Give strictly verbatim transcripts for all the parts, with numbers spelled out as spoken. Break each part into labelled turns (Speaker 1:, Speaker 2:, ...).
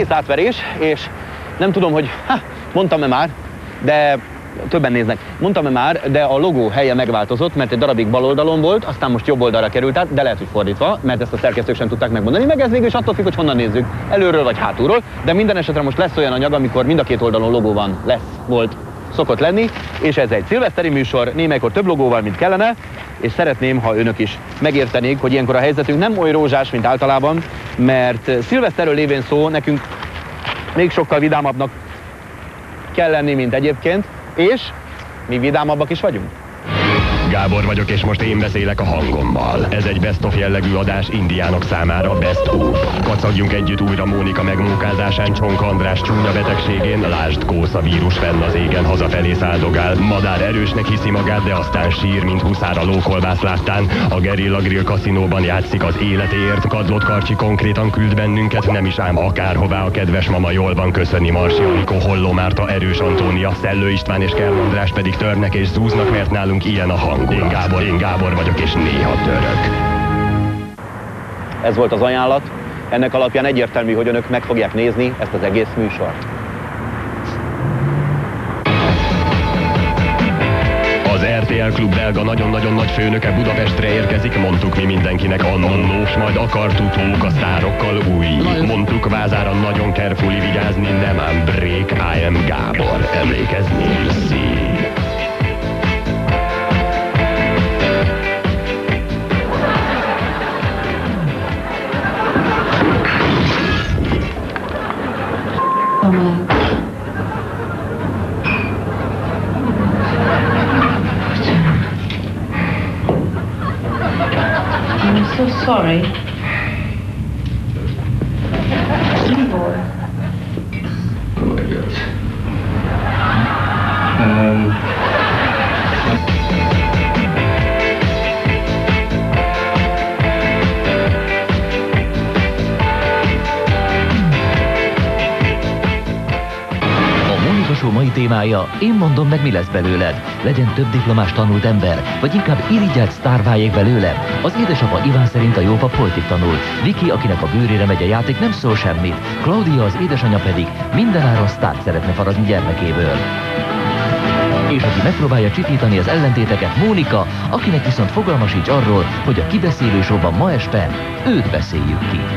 Speaker 1: egész átverés, és nem tudom, hogy ha, mondtam-e már, de többen néznek. Mondtam-e már, de a logó helye megváltozott, mert egy darabig bal oldalon volt, aztán most jobb oldalra került át, de lehet, hogy fordítva, mert ezt a szerkesztők sem tudták megmondani, meg ez végül is attól függ, hogy honnan nézzük, előről vagy hátulról, de minden esetre most lesz olyan anyag, amikor mind a két oldalon logó van, lesz, volt, szokott lenni, és ez egy szilveszteri műsor, némelykor több logóval, mint kellene, és szeretném, ha önök is megértenék, hogy ilyenkor a helyzetünk nem oly rózsás, mint általában, mert szilveszterről lévén szó nekünk még sokkal vidámabbnak kell lenni, mint egyébként, és mi vidámabbak is vagyunk.
Speaker 2: Gábor vagyok, és most én beszélek a hangommal. Ez egy best of jellegű adás indiánok számára, best of. Kacagjunk együtt újra Mónika megmunkázásán, Csonka András csúnya betegségén, lásd Kósza vírus fenn az égen, hazafelé száldogál. Madár erősnek hiszi magát, de aztán sír, mint huszár a lókolbász láttán. A Gerilla Grill kaszinóban játszik az életéért, Kadlott Karcsi konkrétan küld bennünket, nem is ám akárhová a kedves mama, jól van, köszöni Marsi Anikó, Holló Márta, Erős Antónia, Szellő István és Kern András pedig törnek és zúznak, mert nálunk ilyen a hang. Én Gábor, én Gábor vagyok, és néha török.
Speaker 1: Ez volt az ajánlat. Ennek alapján egyértelmű, hogy önök meg fogják nézni ezt az egész műsort.
Speaker 2: Az er té el Klub belga nagyon-nagyon nagy főnöke Budapestre érkezik, mondtuk mi mindenkinek annó, s majd akartutók a sztárokkal új. Mondtuk vázára nagyon carefully vigyázni, nem ám break, I am Gábor, emlékezni, szí.
Speaker 3: I'm so sorry. Gábor.
Speaker 4: Oh my God. Um...
Speaker 5: Show mai témája, én mondom meg, mi lesz belőled. Legyen több diplomás tanult ember, vagy inkább irigyelt sztár váljék belőle. Az édesapa Iván szerint a jópa poltig tanul. Viki, akinek a bőrére megy a játék, nem szól semmit. Claudia, az édesanyja pedig mindenáron sztárt szeretne farazni gyermekéből. És aki megpróbálja csitítani az ellentéteket, Mónika, akinek viszont fogalma sincs arról, hogy a kibeszélő showban ma este őt beszéljük ki.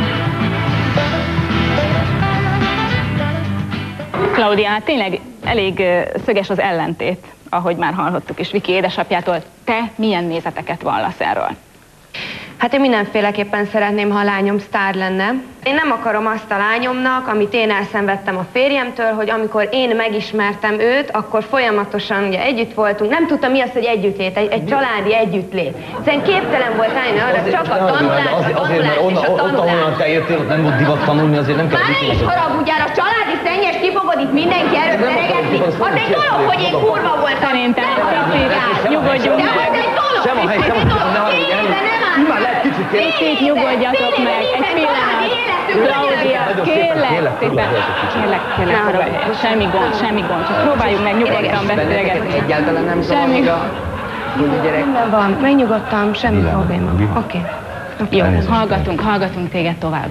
Speaker 6: Claudia, hát tényleg elég uh, szöges az ellentét, ahogy már hallottuk is Viki édesapjától. Te milyen nézeteket vallasz erről?
Speaker 7: Hát én mindenféleképpen szeretném, ha a lányom sztár lenne. Én nem akarom azt a lányomnak, amit én elszenvedtem a férjemtől, hogy amikor én megismertem őt, akkor folyamatosan ugye együtt voltunk. Nem tudtam, mi az, hogy együttlét, egy, egy családi együttlét. Szerintem képtelen volt rájönni arra, csak a tanulás, a tanulás és a tanulás.
Speaker 4: Ott, ahonnan te értél, ott nem volt divat tanulni, azért nem kell...
Speaker 7: Már ne is haragudjál, a családi szennyes kifogod itt mindenki erőt teregetni. Az egy dolog, hogy én kurva voltam.
Speaker 6: Szerintem nyugodjunk meg.
Speaker 7: De az egy dolog,
Speaker 4: sem a hely, sem a hely,
Speaker 7: nem áll.
Speaker 6: Kicsit nyugodjatok meg, egy pillanat. Claudia, kérlek, szépen. Kérlek, kérlek, semmi gond, semmi gond. Csak próbáljuk meg nyugodtan beszélgetni.
Speaker 7: Egyáltalán nem
Speaker 6: semmi
Speaker 7: gond. Rendben van, megnyugodtam, semmi probléma. Oké.
Speaker 6: Jó, hallgatunk, hallgatunk téged tovább.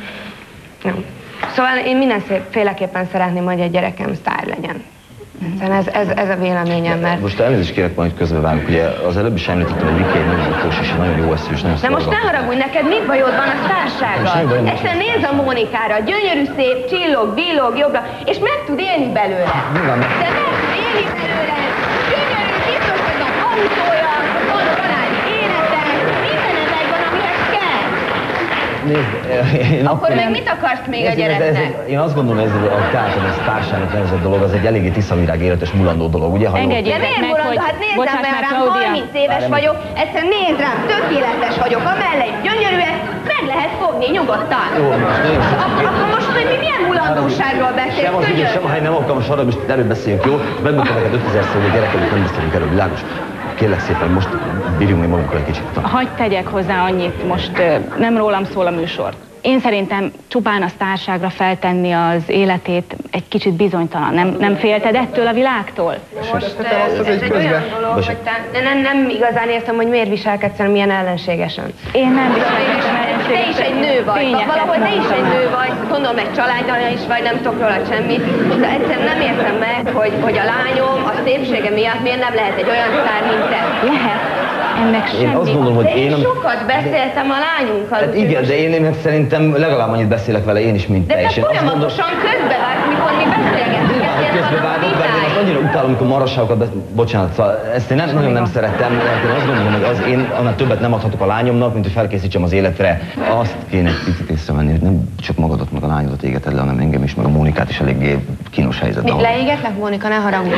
Speaker 7: Nem. Szóval én mindenféleképpen szeretném, hogy egy gyerekem sztár legyen. Ez, ez, ez a véleményem, mert...
Speaker 4: Most elnézést kérek, majd közbevágunk. Ugye az előbb is említettem, hogy Viki egy nagyon okos és nagyon jó eszű, és nagyon
Speaker 7: de most ne haragudj, neked mi bajod van a sztársággal? Egyszerűen nézd a Mónikára, gyönyörű, szép, csillog, villog, jobbra, és meg tud élni belőle. De meg tud élni belőle, gyönyörű, biztos, hogy van autója, van családi élete, minden ezek van, amihez kell.
Speaker 4: Nézd, én
Speaker 7: akkor meg mit akarsz még a gyereknek?
Speaker 4: Én azt gondolom, hogy ez a társadalom, ez társának nevezett dolog, az egy eléggé tiszavirág életes mulandó dolog, ugye?
Speaker 6: Engedjétek meg,
Speaker 7: meg, hogy... Hát nézd rám, mert rám harminc éves vagyok, egyszerűen nézd rám, tökéletes vagyok, amellé gyönyörűen, meg lehet fogni nyugodtan.
Speaker 4: Jó, most nézd.
Speaker 7: Akkor most, hogy mi milyen mulandóságról beszélsz?
Speaker 4: Sem az idő, sem a hely nem alkalmas arra, most erről beszéljünk, jó? Megmondtam neked ötezerszer, hogy a gyerekemet nem beszélünk erről, világos. Kérlek szépen, most bírjunk még magunkra egy kicsit.
Speaker 6: Hagy tegyek hozzá annyit, most nem rólam szól a műsor. Én szerintem csupán a sztárságra feltenni az életét egy kicsit bizonytalan. Nem, nem félted ettől a világtól?
Speaker 7: Most ez, ez egy olyan dolog, hogy te nem, nem igazán értem, hogy miért viselkedsz milyen ellenségesen.
Speaker 6: Én nem viselkedtem ellenségesen.
Speaker 7: te is egy nő vagy, valahol te is egy nő vagy, gondolom egy családanya is vagy, nem tudok róla semmit. De egyszerűen nem értem meg, hogy, hogy a lányom a szépsége miatt miért nem lehet egy olyan sztár, mint te.
Speaker 6: Lehet. Ennek semmi.
Speaker 4: Én azt gondolom, hogy
Speaker 7: de én,
Speaker 4: én...
Speaker 7: sokat beszéltem a lányunkkal.
Speaker 4: Hát igen, de én, én szerintem legalább annyit beszélek vele én is, mint
Speaker 7: de
Speaker 4: te.
Speaker 7: te
Speaker 4: És én
Speaker 7: folyamatosan közbevágsz, mikor mi beszélgetünk.
Speaker 4: Közbevágok, de én azt annyira utálom, amikor marasságokat beszél... Bocsánat, szóval ezt én nem, nagyon nem szeretem, mert én azt gondolom, hogy az én annál többet nem adhatok a lányomnak, mint hogy felkészítsem az életre. Azt kéne egy picit észrevenni, hogy nem csak magadat, meg a lányodat égeted le, hanem engem is, meg a Mónikát is eléggé kínos helyzetben.
Speaker 7: Leégetlek, Mónika, ne haragudj.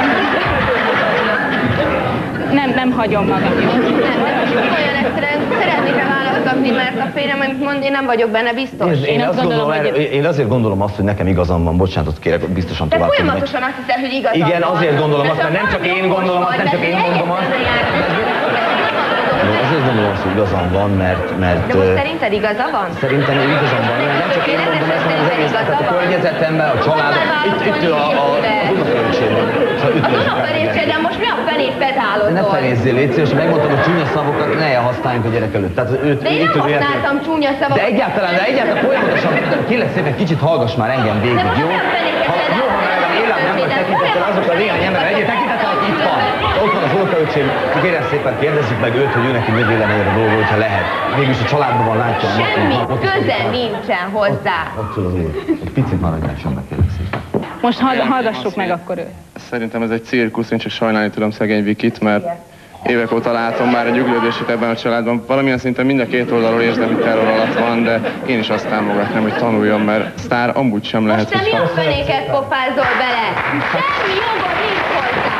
Speaker 6: Nem, nem hagyom magam.
Speaker 7: Olyan egyszerűen szeretnék rá választ adni, mert a férjem, amit mond, én nem vagyok benne biztos.
Speaker 4: Én, én,
Speaker 6: azt
Speaker 4: azt
Speaker 6: gondolom,
Speaker 4: gondolom,
Speaker 6: hogy...
Speaker 4: én azért gondolom azt, hogy nekem igazam van, bocsánatot kérek, biztosan
Speaker 7: Te
Speaker 4: tovább tudni.
Speaker 7: folyamatosan azt hiszed, hogy igazam van.
Speaker 4: Igen, azért gondolom azt, mert nem csak én gondolom azt, nem csak én mondom azt. Azért gondolom azt, hogy igazam van, mert... mert
Speaker 7: de most szerinted igaza van?
Speaker 4: Szerintem igazam van, mert nem csak én mondom ezt, hanem az egész, tehát a környezetemben, a családom, itt, itt a, a, az unokörökségben.
Speaker 7: Az unokörökségben most mi a fenét pedálod?
Speaker 4: Ne fenézzél, légy szíves, megmondtam, hogy csúnya szavakat ne használjunk a gyerek előtt. Tehát őt,
Speaker 7: de én nem használtam csúnya szavakat.
Speaker 4: De egyáltalán, de egyáltalán folyamatosan, kérlek szépen, kicsit hallgass már engem végig, jó? Ha, jó, ha már élem nem vagy tekintettel azok a néhány ember, egyéb tekintettel, aki itt van. Ott van az unokaöcsém, kérem szépen kérdezzük meg őt, hogy ő neki mi véleménye a dolgok, hogyha lehet. Mégis a családban van, látja.
Speaker 7: Semmi köze nincsen hozzá.
Speaker 4: Ott az úr. Egy picit maradjál sem, kérlek szépen.
Speaker 6: Most hallgassuk meg akkor őt.
Speaker 8: Szerintem ez egy cirkusz, én csak sajnálni tudom szegény Vikit, mert évek óta látom már egy üglődését ebben a családban. Valamilyen szinten mind a két oldalról érzelmi terror alatt van, de én is azt támogatnám, hogy tanuljon, mert sztár amúgy sem lehet.
Speaker 7: Most te mi a fenéket pofázol bele? Semmi jogod nincs hozzá!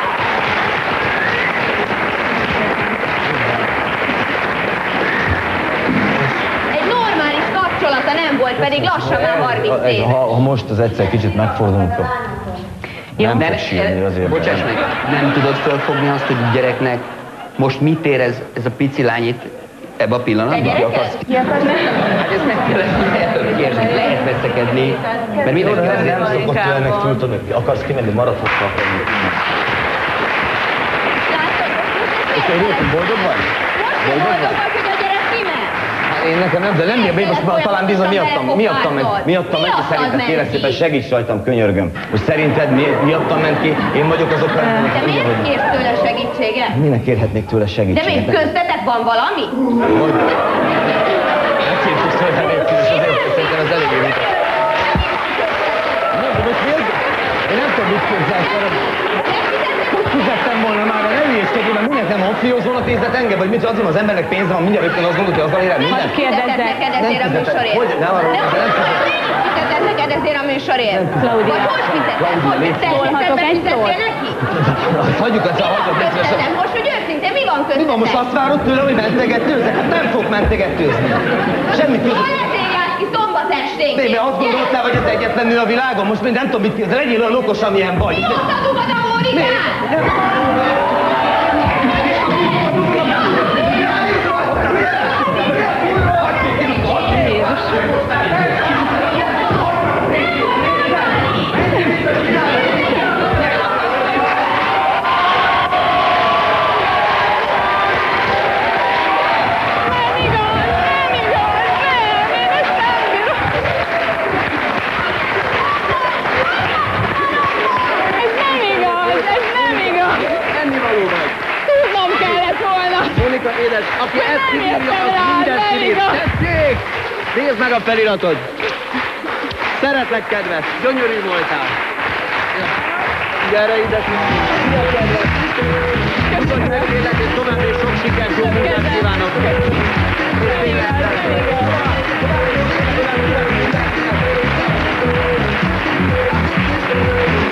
Speaker 7: Egy normális kapcsolata nem volt, pedig lassan már harminc év.
Speaker 4: Ha, ha most az egyszer kicsit megfordulunk, nem fog sírni azért.
Speaker 9: Bocsáss meg, nem tudod fölfogni azt, hogy a gyereknek most mit érez ez a pici lány itt ebbe a pillanatban?
Speaker 7: Ki akarsz? Ki akarsz?
Speaker 9: Hát ezt meg kell kérdezni, lehet veszekedni, mert mindenki
Speaker 4: nem, nem
Speaker 9: azért...
Speaker 4: szokott ennek túltudni. Akarsz kimenni, maradhatsz. Boldog vagy?
Speaker 7: Boldog vagy, hogy a gyerek kimen?
Speaker 4: Én nekem nem, de nem bír, most már talán bizony miattam, miattam ment, miattam ment ki, szerinted kérlek szépen segíts rajtam, könyörgöm. Hogy szerinted mi, miattam ment ki, én vagyok azok,
Speaker 7: De miért kérsz tőle segítséget?
Speaker 4: minek kérhetnék tőle
Speaker 7: De
Speaker 4: segítséget?
Speaker 7: még köztetek van valami?
Speaker 4: Hogy? Ne szívsz tőle, légy szíves, azért szerintem ez eléggé vita. Nem, most miért? Én nem tudom, mit képzelsz. Hogy fizettem volna már, ne hülyéskedjél, mert mindjárt nem opciózónak nézett engem, vagy mit, azért az embernek pénze van, mindjárt rögtön azt gondolod, hogy azzal érem mindent.
Speaker 6: Kérdezze.
Speaker 7: Neked ezért a műsorért.
Speaker 4: Hogy? Nem arról, de nem fizetett.
Speaker 7: Fizetett neked ezért a műsorért.
Speaker 6: Claudia.
Speaker 7: Vagy hogy fizetett? Hogy fizetett?
Speaker 6: Szólhatok egy szót?
Speaker 7: Fizettél neki?
Speaker 4: Azt hagyjuk, ezt hagyjuk.
Speaker 7: Köztetek most, hogy őszintén, mi van köztetek?
Speaker 4: Mi van, most azt várod tőle, hogy mentegetőzzek? Hát nem fog mentegetőzni. Semmi között.
Speaker 7: Hol ezért jársz ki szombat esténként?
Speaker 4: Bébe, azt gondoltál, hogy ez egyetlen nő a világon? Most még nem tudom, mit kérdezni. Legyél olyan okos, amilyen vagy.
Speaker 7: Mi osztadugod a Mónikát?
Speaker 1: Mónika, édes, aki ezt kiírja, az mindent kiír. Tessék! Nézd meg a feliratod! Szeretlek, kedves! Gyönyörű voltál! Gyere ide! Szia, kedves! Köszönöm meglélek, és további sok sikert, jó munkát kívánok! És